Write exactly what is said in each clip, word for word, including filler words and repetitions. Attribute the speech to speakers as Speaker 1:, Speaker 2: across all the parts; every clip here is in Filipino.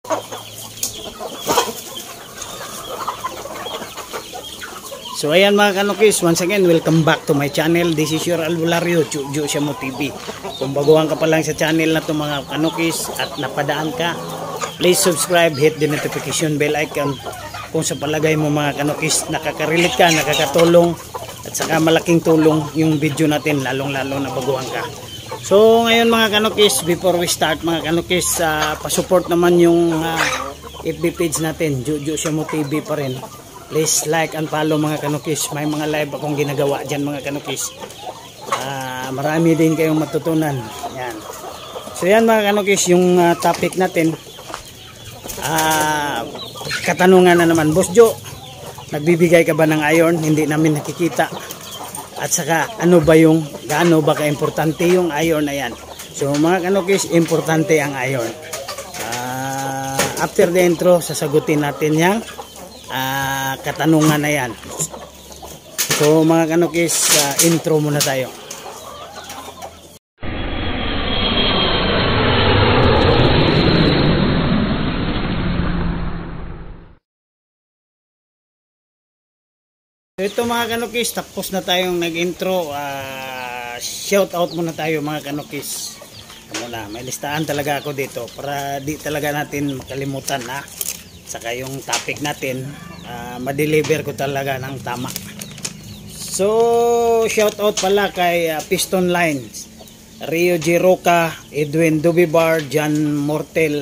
Speaker 1: So ayan mga kanukis, once again, welcome back to my channel. This is your Albulario, Juju Siamo T V. Kung baguhan ka pa lang sa channel na to mga kanukis at napadaan ka, please subscribe, hit the notification bell icon. Kung sa palagay mo mga kanukis, nakaka-relate ka, nakakatulong, at saka malaking tulong yung video natin, lalong lalo na baguhan ka. So ngayon mga kanukis, before we start mga kanukis, uh, pasupport naman yung uh, F B page natin, Juju Siamo T V pa rin. Please like and follow mga kanukis. May mga live akong ginagawa dyan mga kanukis. Uh, marami din kayong matutunan. Yan. So yan mga kanukis, yung uh, topic natin. Uh, katanungan na naman. Boss Joe, nagbibigay ka ba ng iron? Hindi namin nakikita. At saka ano ba yung, gaano ba ka-importante yung iron na yan? So mga kanukis, importante ang iron. Uh, after the intro, sasagutin natin yung Uh, katanungan na yan. So mga kanukis, uh, intro muna tayo. So ito mga kanukis, tapos na tayong nag-intro. uh, Shout out muna tayo mga kanukis. Muna, may listahan talaga ako dito para di talaga natin makalimutan na. Saka yung topic natin, uh, ma-deliver ko talaga ng tama. So, shout out pala kay uh, Piston Lines, Rio Giroca, Edwin Dubibar, John Mortel,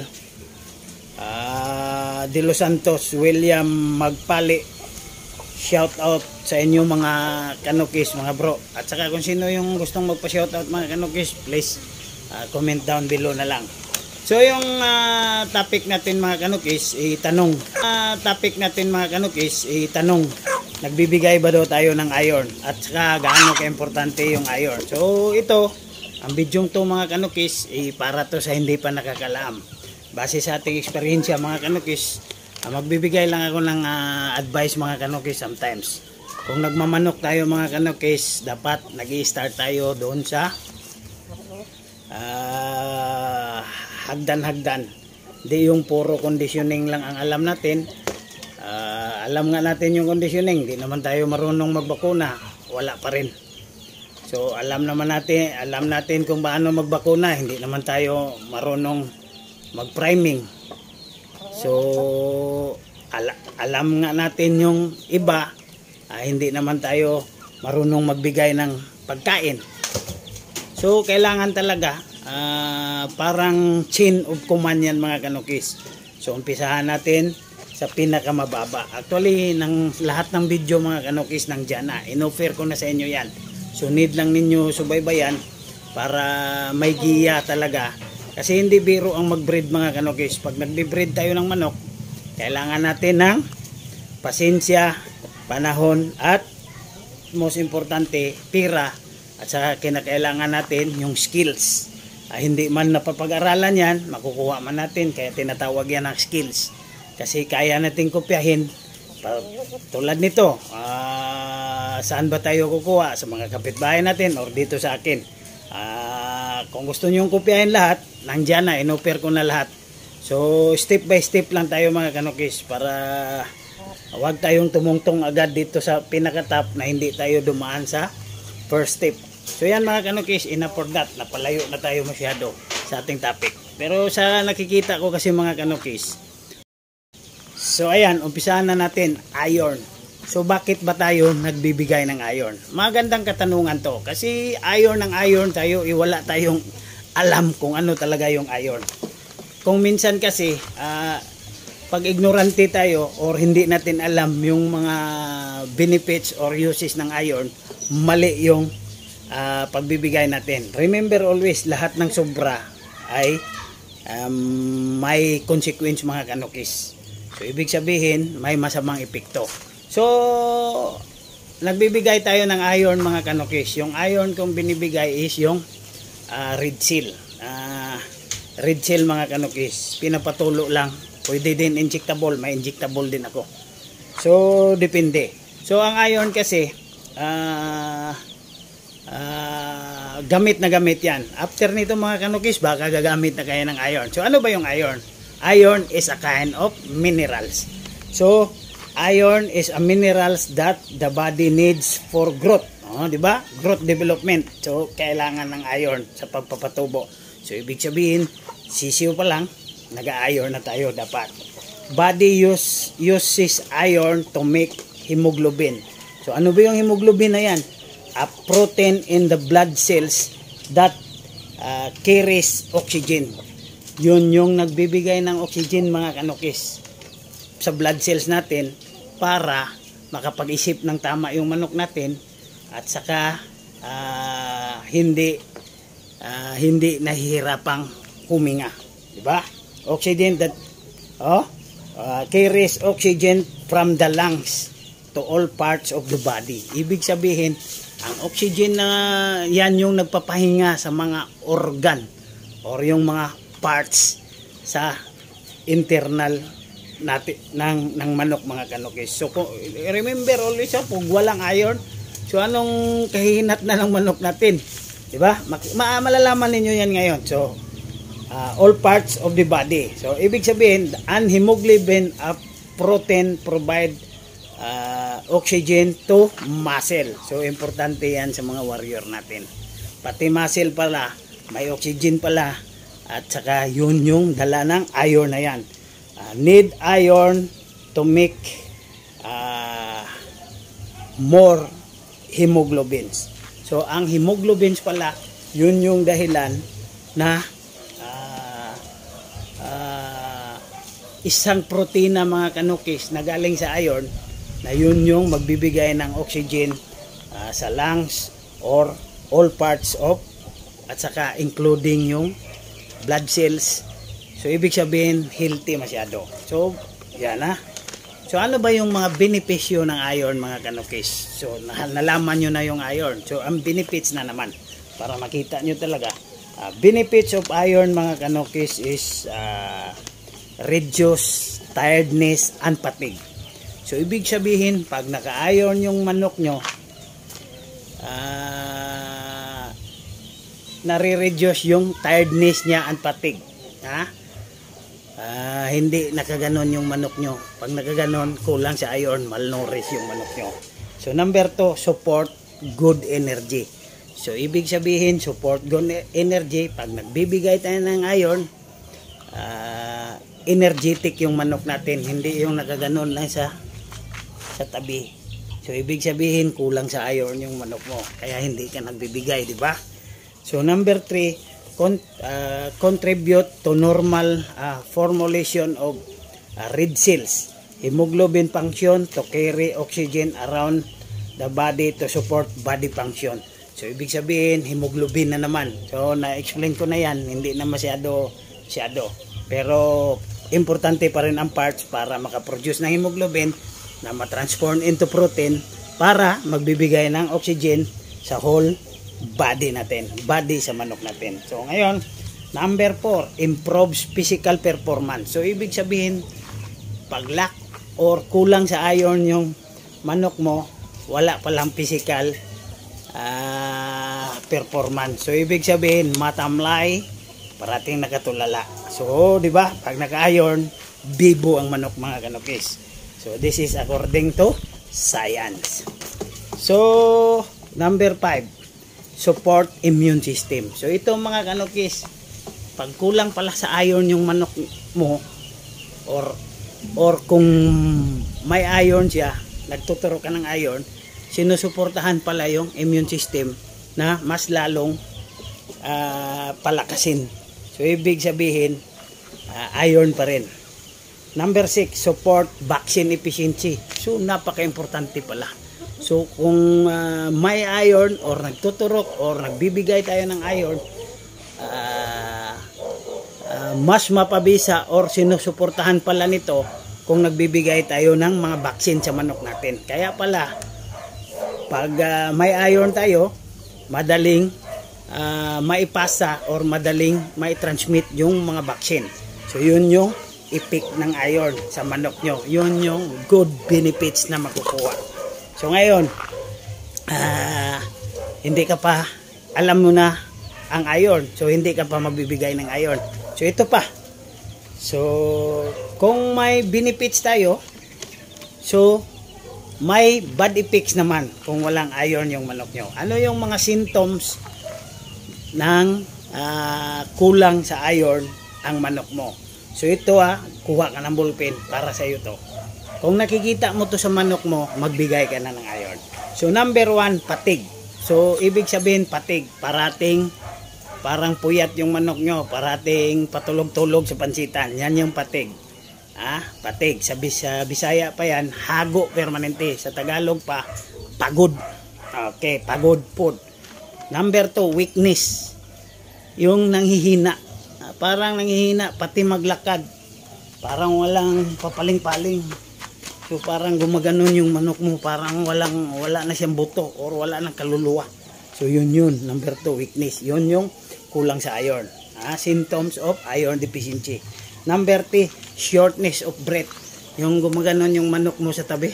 Speaker 1: uh, De Los Santos, William Magpali. Shout out sa inyo mga kanukis, mga bro. At saka kung sino yung gustong magpa-shout out mga kanukis, please uh, comment down below na lang. So yung uh, topic natin mga kanukis, itanong. Uh, topic natin mga kanukis, itanong. Nagbibigay ba daw tayo ng iron? At saka gaano ka-importante yung iron? So ito, ang bidyong to mga kanukis, eh, para to sa hindi pa nakakalaam. Base sa ating eksperyensya mga kanukis, uh, magbibigay lang ako ng uh, advice mga kanukis sometimes. Kung nagmamanok tayo mga kanukis, dapat nag-i-start tayo doon sa uh, hagdan-hagdan. Di yung puro conditioning lang ang alam natin. Uh, alam nga natin yung conditioning. Di naman tayo marunong magbakuna. Wala pa rin. So alam naman natin, alam natin kung paano magbakuna. Hindi naman tayo marunong mag-priming. So ala, alam nga natin yung iba. Uh, hindi naman tayo marunong magbigay ng pagkain. So kailangan talaga Uh, parang chain of command yan mga kanukis. So umpisahan natin sa pinakamababa. Actually ng lahat ng video mga kanukis nandyan na, in-offer ko na sa inyo yan. So need lang ninyo subaybayan para may giya talaga. Kasi hindi biro ang mag-breed mga kanukis. Pag nagbe-breed tayo ng manok, kailangan natin ng pasensya, panahon, at most importante, pira. At saka kinakailangan natin yung skills. Ah, hindi man napapag-aralan yan, makukuha man natin, kaya tinatawag yan ng skills. Kasi kaya natin kopyahin. Tulad nito, ah, saan ba tayo kukuha? Sa mga kapitbahay natin or dito sa akin. Ah, kung gusto nyo kopyahin lahat, nandyan na, in-offer ko na lahat. So step by step lang tayo mga kanukis para huwag tayong tumungtong agad dito sa pinakatap na hindi tayo dumaan sa first step. So yan mga kanukis, enough for that. Napalayo na tayo masyado sa ating topic. Pero sa nakikita ko kasi mga kanukis, so ayan, umpisahan na natin, iron. So bakit ba tayo nagbibigay ng iron? Magandang katanungan to. Kasi iron ng iron tayo, iwala tayong alam kung ano talaga yung iron. Kung minsan kasi, uh, pag ignorante tayo or hindi natin alam yung mga benefits or uses ng iron, mali yung Uh, pagbibigay natin. Remember always, lahat ng sobra ay um, may consequence mga kanukis. So ibig sabihin, may masamang epekto. So nagbibigay tayo ng iron mga kanukis. Yung iron kung binibigay is yung uh, red seal. Uh, red seal mga kanukis. Pinapatulo lang. Pwede din injectable. May injectable din ako. So depende. So ang iron kasi ah uh, Uh, gamit na gamit yan. After nito mga kanukis, baka gagamit na kayo ng iron. So ano ba yung iron? iron is a kind of minerals. So, iron is a minerals that the body needs for growth. Oh, di ba? Growth development. So, kailangan ng iron sa pagpapatubo. So, ibig sabihin, sisiw pa lang, nag-iron na tayo dapat. Body use, uses iron to make hemoglobin. So, ano ba yung hemoglobin na yan? A protein in the blood cells that uh, carries oxygen. Yun yung nagbibigay ng oxygen, mga kanukis, sa blood cells natin para makapag-isip ng tama yung manok natin at saka uh, hindi uh, hindi nahihirapang huminga, di ba? Oxygen that oh uh, carries oxygen from the lungs to all parts of the body. Ibig sabihin, ang oxygen na yan yung nagpapahinga sa mga organ or yung mga parts sa internal natin ng ng manok, mga kanukis. So remember always, ha, kung walang iron, so anong kahihinat na ng manok natin, di ba? Ma malalaman niyo yan ngayon. So uh, all parts of the body. So ibig sabihin, an hemoglobin, a protein, provide uh, oxygen to muscle. So importante yan sa mga warrior natin. Pati muscle pala, may oxygen pala. At saka yun yung dala ng iron na yan. Uh, need iron to make uh, more hemoglobins. So ang hemoglobins pala, yun yung dahilan na uh, uh, isang protina, mga kanukis, na galing sa iron, na yun yung magbibigay ng oxygen uh, sa lungs or all parts of, at saka including yung blood cells. So ibig sabihin, healthy masyado. So yan, ha. So ano ba yung mga benepisyo ng iron, mga kanukis? So nalaman nyo na yung iron. So ang benefits na naman, para makita nyo talaga. Uh, benefits of iron, mga kanukis, is uh, reduce tiredness and fatigue. So ibig sabihin, pag naka-iron yung manok nyo, uh, nare-reduce yung tiredness niya and fatigue. Ha? Uh, hindi nakaganon yung manok nyo. Pag nakaganon, kulang sa iron, malnourished yung manok nyo. So number two, support good energy. So ibig sabihin, support good energy. Pag nagbibigay tayo ng iron, uh, energetic yung manok natin, hindi yung nakaganon lang sa sa tabi. So ibig sabihin, kulang sa iron yung manok mo, kaya hindi ka nagbibigay, di ba? So number three, con uh, contribute to normal uh, formulation of uh, red cells, hemoglobin function to carry oxygen around the body to support body function. So ibig sabihin, hemoglobin na naman. So na-explain ko na yan, hindi na masyado masyado. Pero importante pa rin ang parts para makaproduce ng hemoglobin na matransform into protein para magbibigay ng oxygen sa whole body natin, body sa manok natin. So ngayon, number four, improves physical performance. So ibig sabihin, pag lack or kulang sa iron yung manok mo, wala palang physical uh, performance. So ibig sabihin, matamlay, parating nakatulala. So di ba, pag naka-iron, bibo ang manok, mga kanukis. So this is according to science. So number five, support immune system. So ito, mga kanukis, pag kulang pala sa iron yung manok mo, or or kung may iron siya, nagtuturo ka ng iron, sinusuportahan pala yung immune system na mas lalong uh, palakasin. So ibig sabihin, uh, iron pa rin. Number six, support vaccine efficiency. So napaka-importante pala. So kung uh, may iron or nagtuturok or nagbibigay tayo ng iron, uh, uh, mas mapabisa or sinusuportahan pala nito kung nagbibigay tayo ng mga vaccine sa manok natin. Kaya pala, pag uh, may iron tayo, madaling uh, maipasa or madaling mai-transmit yung mga vaccine. So yun yung effect ng iron sa manok nyo. Yun yung good benefits na makukuha. So ngayon, uh, hindi ka pa, alam mo na ang iron. So hindi ka pa magbibigay ng iron. So ito pa, So, kung may benefits tayo, so, may bad effects naman kung walang iron yung manok nyo. Ano yung mga symptoms ng uh, kulang sa iron ang manok mo? So, ito ha, kuha ka ng ballpen para sa iyo to. Kung nakikita mo to sa manok mo, magbigay ka na ng iron. So, number one, patig. So, ibig sabihin, patig. Parating parang puyat yung manok nyo, parating patulog-tulog sa pansitan. Yan yung patig. Ah, patig. Sa, sa Bisaya pa yan, hago permanente. Sa Tagalog pa, pagod. Okay, pagod food. Number two, weakness. Yung nanghihina. Ah, parang nanghihina, pati maglakad. Parang walang papaling-paling. So parang gumaganon yung manok mo, parang walang wala na siyang buto or wala nang kaluluwa. So yun yun, number two, weakness. Yun yung kulang sa iron. Ah, symptoms of iron deficiency. Number three, shortness of breath. Yung gumaganon yung manok mo sa tabi.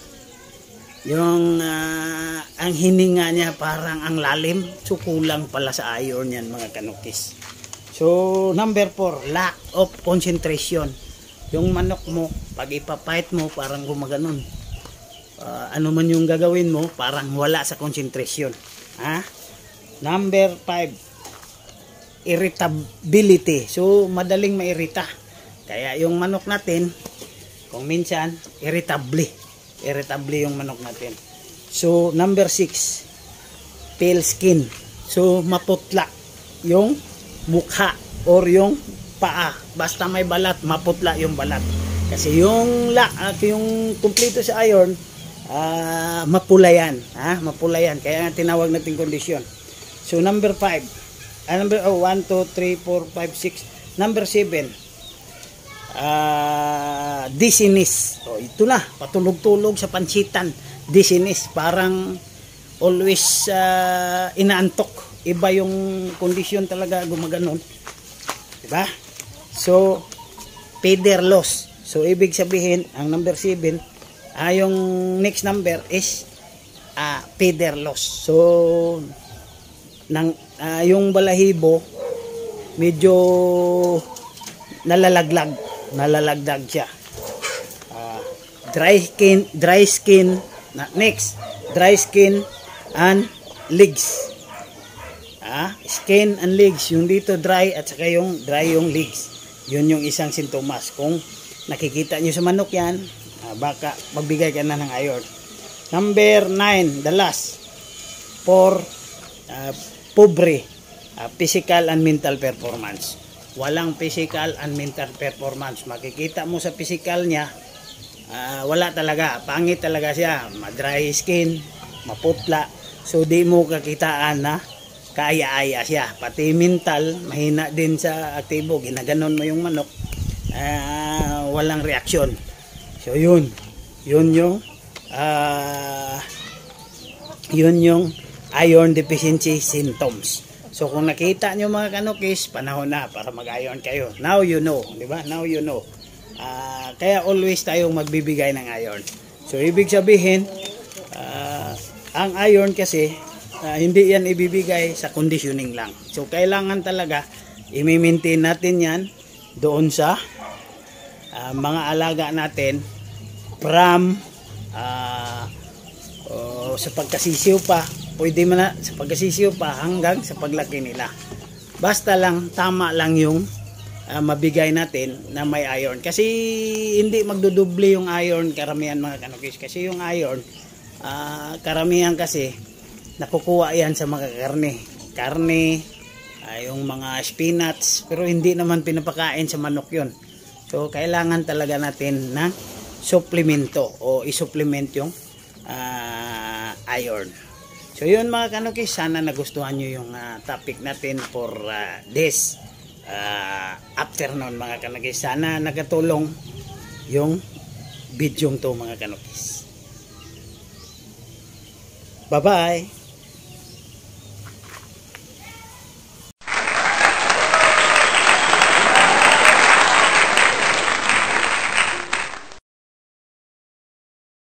Speaker 1: Yung uh, ang hininga niya parang ang lalim. So kulang pala sa iron yan mga kanukis. So number four, lack of concentration. Yung manok mo, pag ipapait mo parang gumaganon. Uh, ano man yung gagawin mo, parang wala sa concentration. Ah? Number five, irritability. So madaling mairita. Kaya yung manok natin, kung minsan irritable. Irritable yung manok natin. So number six, pale skin. So maputla yung mukha or yung paa. Basta may balat, maputla yung balat. Kasi yung la, at yung kumpleto sa iron, uh, mapula yan. Ha? Mapula yan. Kaya nga tinawag natin kondisyon. So number five, Uh, number oh, one, two, three, four, five, six. Number seven, uh, dizziness. So, ito na, patulog-tulog sa pansitan. Dizziness, parang always uh, inaantok. Iba yung kondisyon talaga gumaganon. Diba? So, feather loss. So, ibig sabihin, ang number seven, uh, yung next number is uh, feather loss. So, nang uh, yung balahibo medyo nalalaglag nalalagdag siya. uh, dry skin dry skin na, next dry skin and legs. Ah, skin and legs, yung dito dry at saka yung dry yung legs. Yun yung isang sintomas. Kung nakikita nyo sa manok yan, uh, baka magbigay ka na ng iron. Number nine, the last, for uh, pobre, uh, physical and mental performance. Walang physical and mental performance. Makikita mo sa physical niya, uh, wala talaga, pangit talaga siya, ma-dry skin, maputla. So di mo kakitaan na kaaya-aya siya. Pati mental, mahina din sa aktibo. Ginaganon mo yung manok, uh, walang reaksyon. So yun, yun yung uh, yun yung iron deficiency symptoms. So kung nakita nyo mga kanukis, panahon na para mag-iron kayo. Now you know, di ba? Now you know. Uh, kaya always tayong magbibigay ng iron. So ibig sabihin, uh, ang iron kasi uh, hindi yan ibibigay sa conditioning lang. So kailangan talaga i-maintain natin yan doon sa uh, mga alaga natin from uh, uh, sa pagkasisiw pa. Pwede man na sa pagkasisiyo pa hanggang sa paglaki nila. Basta lang, tama lang yung uh, mabigay natin na may iron. Kasi hindi magdudoble yung iron karamihan mga kanukis. Kasi yung iron, uh, karamihan kasi nakukuha yan sa mga karne. Karne, uh, yung mga spinach, pero hindi naman pinapakain sa manok yun. So, kailangan talaga natin ng supplemento o isupplement yung uh, iron. So yun mga kanukis, sana nagustuhan nyo yung uh, topic natin for uh, this uh, afternoon mga kanukis. Sana nakatulong yung video to mga kanukis. Bye bye!